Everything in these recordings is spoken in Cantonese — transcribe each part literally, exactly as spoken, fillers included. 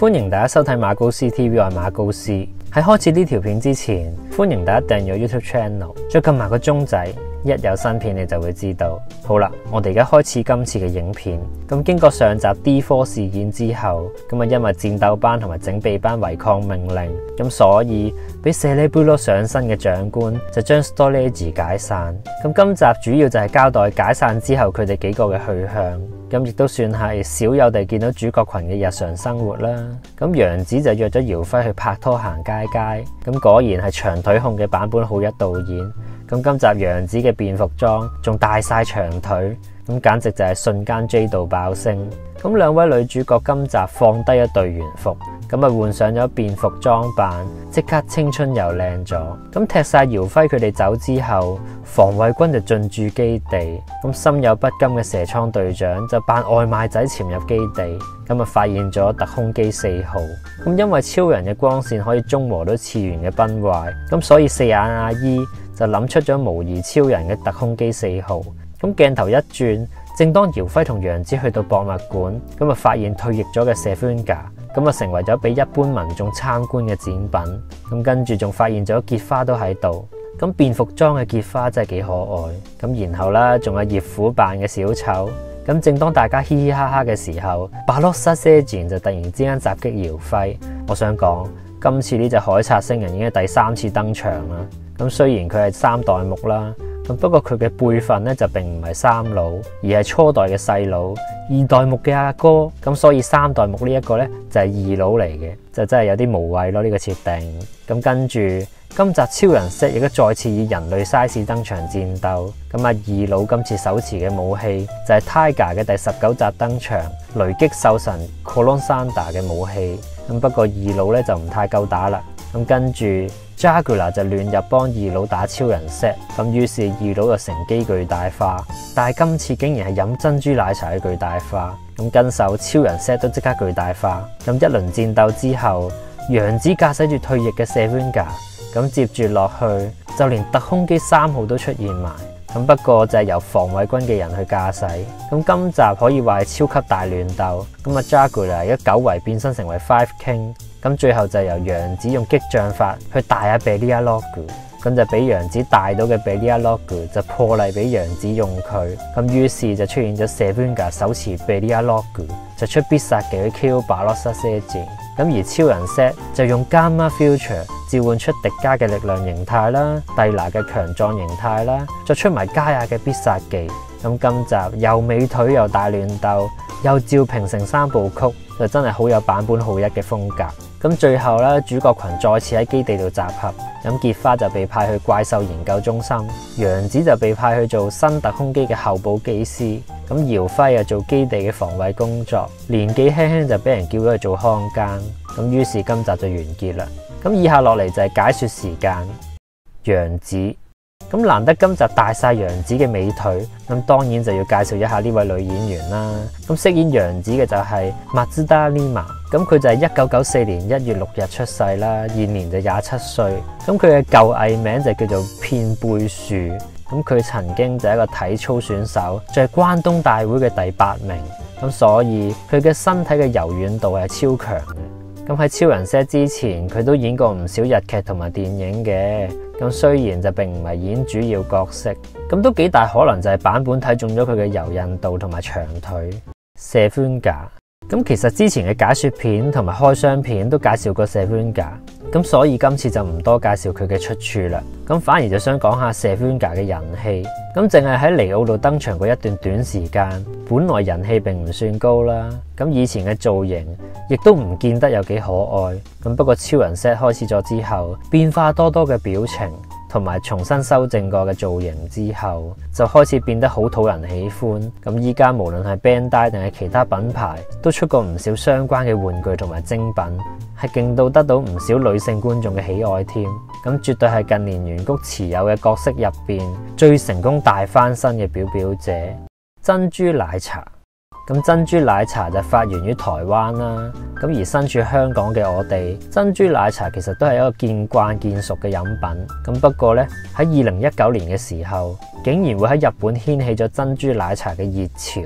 歡迎大家收睇馬高斯 T V， 我係馬高斯。喺開始呢條片之前，歡迎大家訂閱 YouTube Channel，再撳埋個鐘仔，一有新片你就會知道。好啦，我哋而家開始今次嘅影片。咁經過上集 D 四 事件之後，咁啊因為戰鬥班同埋整備班違抗命令，咁所以俾舍利貝羅上身嘅長官就將 Storage 解散。咁今集主要就係交代解散之後佢哋幾個嘅去向。咁亦都算係少有地見到主角群嘅日常生活啦。咁楊紫就約咗姚輝去拍拖行街街，咁果然係長腿控嘅坂本浩一導演。咁今集楊紫嘅便服裝仲大晒長腿，咁簡直就係瞬間 J 度爆升。咁兩位女主角今集放低一對原服，咁啊換上咗便服裝扮，即刻青春又靚咗。咁踢晒姚輝佢哋走之後，防衛軍就進駐基地。咁心有不甘嘅蛇倉隊長就扮外賣仔潛入基地，咁啊發現咗特空機四號。咁因為超人嘅光線可以中和到次元嘅崩壞，咁所以四眼阿姨就諗出咗模擬超人嘅特空機四號。咁鏡頭一轉，正當姚輝同楊紫去到博物館，咁啊發現退役咗嘅 Saavenger，咁啊成為咗俾一般民眾參觀嘅展品。咁跟住仲發現咗結花都喺度。咁便服裝嘅結花真係幾可愛。咁然後啦，仲有葉虎扮嘅小丑。咁正當大家嘻嘻哈哈嘅時候，巴洛薩星人就突然之間襲擊姚輝。我想講，今次呢隻海賊星人已經係第三次登場啦。咁雖然佢係三代目啦，咁不過佢嘅輩分咧就並唔係三佬，而係初代嘅細佬，二代目嘅阿哥。咁所以三代目呢一個咧就係二佬嚟嘅，就真係有啲無謂咯呢個設定。咁跟住今集超人 set 亦都再次以人類 size 登場戰鬥。咁啊二佬今次手持嘅武器就係 Tiger 嘅第十九集登場雷擊獸神 Colon Sandar 嘅武器。咁不過二佬咧就唔太夠打啦。咁跟住 Jaguar 就亂入幫二佬打超人 set， 咁於是二佬就乘機巨大化，但係今次竟然係飲珍珠奶茶嘅巨大化。咁跟手超人 set 都即刻巨大化。咁一輪戰鬥之後，楊紫駕駛住退役嘅 Saavenger， 咁接住落去就連特空機三號都出現埋。咁不過就係由防衛軍嘅人去駕駛。咁今集可以話係超級大亂鬥。咁啊 Jaguar 而家久違變身成為 Five King。咁最後就由楊紫用激將法去帶下 Belia Logu， 咁就俾楊紫帶到嘅 Belia Logu 就破例俾楊紫用佢。咁於是就出現咗 Saavenger 手持 Belia Logu 就出必殺技去 K O 巴洛薩星人。咁而超人 set 就用 Gamma Future 召喚出迪迦嘅力量形態啦，蒂娜嘅強壯形態啦，再出埋加亞嘅必殺技。咁今集又美腿又大亂鬥，又照平成三部曲，就真係好有坂本浩一嘅風格。咁最後咧，主角群再次喺基地度集合。咁結花就被派去怪獸研究中心，楊紫就被派去做新特空機嘅候補機師。咁姚輝又做基地嘅防衛工作，年紀輕輕就俾人叫咗去做看更。咁於是今集就完結啦。咁以下落嚟就係解說時間。楊紫。咁難得今集大晒楊紫嘅美腿，咁當然就要介紹一下呢位女演員啦。咁飾演楊紫嘅就係松田里麻，咁佢就係一九九四年一月六日出世啦，現年就廿七歲。咁佢嘅舊藝名就叫做片貝樹。咁佢曾經就係一個體操選手，就係關東大會嘅第八名。咁所以佢嘅身體嘅柔軟度係超強嘅。咁喺超人 set 之前，佢都演過唔少日劇同埋電影嘅。咁雖然就並唔係演主要角色，咁都幾大可能就係版本睇中咗佢嘅柔韌度同埋長腿。Saavenger， 咁其實之前嘅解說片同埋開箱片都介紹過 Saavenger， 咁所以今次就唔多介紹佢嘅出處啦。咁反而就想講下 Saavenger 嘅人氣。咁淨係喺尼奧度登場過一段短時間，本來人氣並唔算高啦。咁以前嘅造型亦都唔見得有幾可愛。咁不過超人 set 開始咗之後，變化多多嘅表情同埋重新修正過嘅造型之後，就開始變得好討人喜歡。咁依家無論係 Bandai 定係其他品牌，都出過唔少相關嘅玩具同埋精品，係勁到得到唔少女性觀眾嘅喜愛添。咁絕對係近年原谷持有嘅角色入邊最成功大翻身嘅表表姐。珍珠奶茶。咁珍珠奶茶就發源於台灣啦，咁而身處香港嘅我哋，珍珠奶茶其實都係一個見慣見熟嘅飲品。咁不過呢，喺二零一九年嘅時候，竟然會喺日本掀起咗珍珠奶茶嘅熱潮。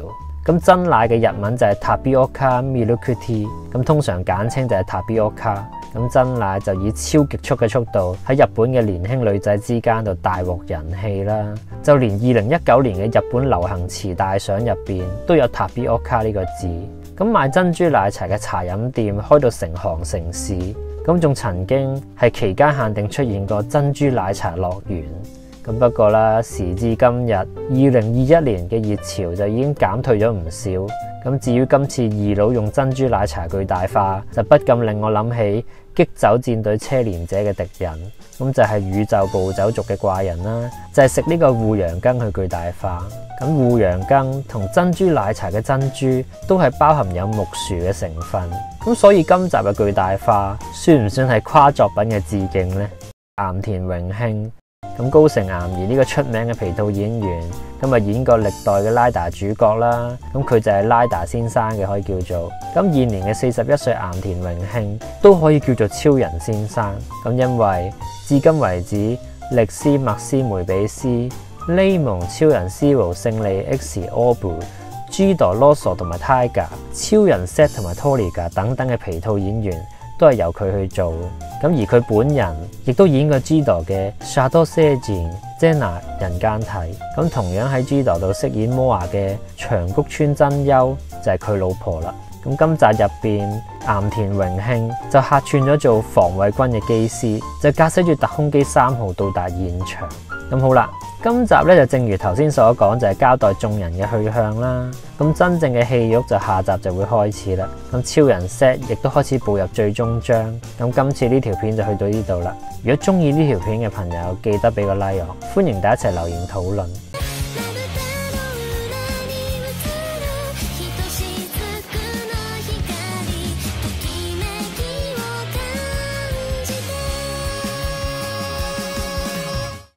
咁真奶嘅日文就係 Tapioca Milk-tea， 咁通常簡稱就係 Tapioca。咁真奶就以超極速嘅速度喺日本嘅年輕女仔之間度大獲人氣啦。就連二零一九年嘅日本流行詞大賞入邊都有 Tapioca 呢個字。咁賣珍珠奶茶嘅茶飲店開到成行成市，咁仲曾經係期間限定出現過珍珠奶茶樂園。咁不過啦，時至今日二零二一年嘅熱潮就已經減退咗唔少。咁至於今次二佬用珍珠奶茶巨大化，就不禁令我諗起激走戰隊車連者嘅敵人，咁就係宇宙暴走族嘅怪人啦，就係食呢個護羊羹去巨大化。咁護羊羹同珍珠奶茶嘅珍珠都係包含有木薯嘅成分，咁所以今集嘅巨大化算唔算係跨作品嘅致敬呢？岩田榮慶。咁高城岩兒呢個出名嘅皮套演員，咁啊演過歷代嘅拉達主角啦，咁佢就係拉達先生嘅，可以叫做。咁現年嘅四十一歲岩田榮慶都可以叫做超人先生，咁因為至今為止，力斯麥斯梅比斯、雷蒙超人 Zero 勝利 X Orb、G-Dog Loso 同埋 Tiger、超人 Set 同埋 Toriga 等等嘅皮套演員都係由佢去做。咁而佢本人亦都演過 G-Dog 嘅 Shadow Seijin Zena 人間體，咁同樣喺 G-Dog 度飾演摩亞嘅長谷川真優就係佢老婆啦。咁今集入邊岩田榮慶就客串咗做防衛軍嘅機師，就駕駛住特空機三號到達現場。咁好啦，今集咧就正如頭先所講，就係交代眾人嘅去向啦。咁真正嘅戲肉就下集就會開始啦。咁超人 set 亦都開始步入最終章。咁今次呢條片就去到呢度啦。如果中意呢條片嘅朋友，記得俾個 like 我，歡迎大家一齊留言討論。